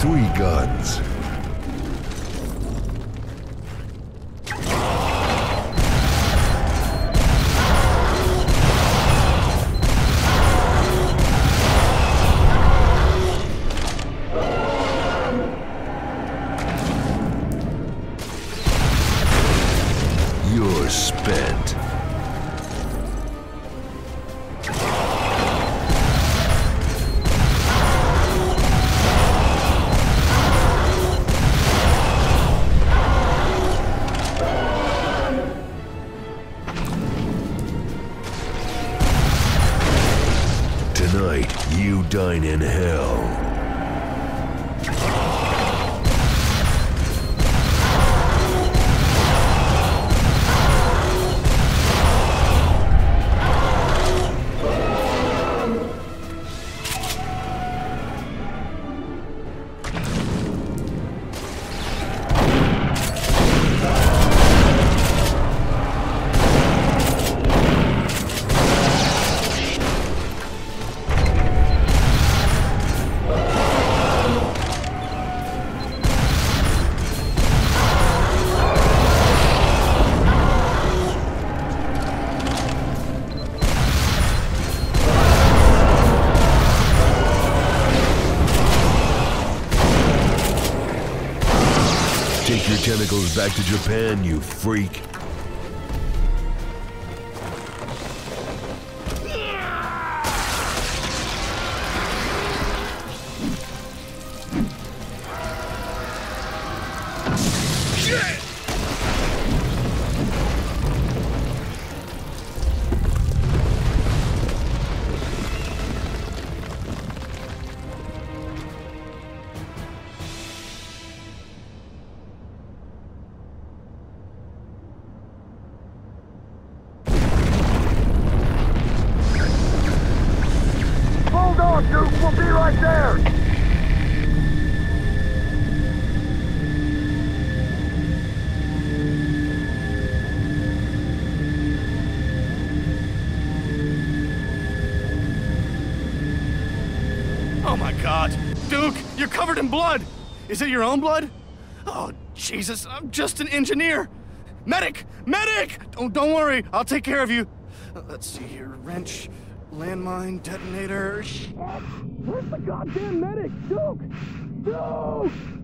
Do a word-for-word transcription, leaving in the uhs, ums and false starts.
three guns. You're spent. Tonight, you dine in hell. Take your tentacles back to Japan, you freak. Shit! Hold on, Duke. We'll be right there. Oh my God, Duke, you're covered in blood. Is it your own blood? Oh, Jesus, I'm just an engineer. Medic, medic! Don't, don't worry, I'll take care of you. Uh, let's see here, wrench, landmine, detonator. Shit. Where's the goddamn medic? Duke! Duke!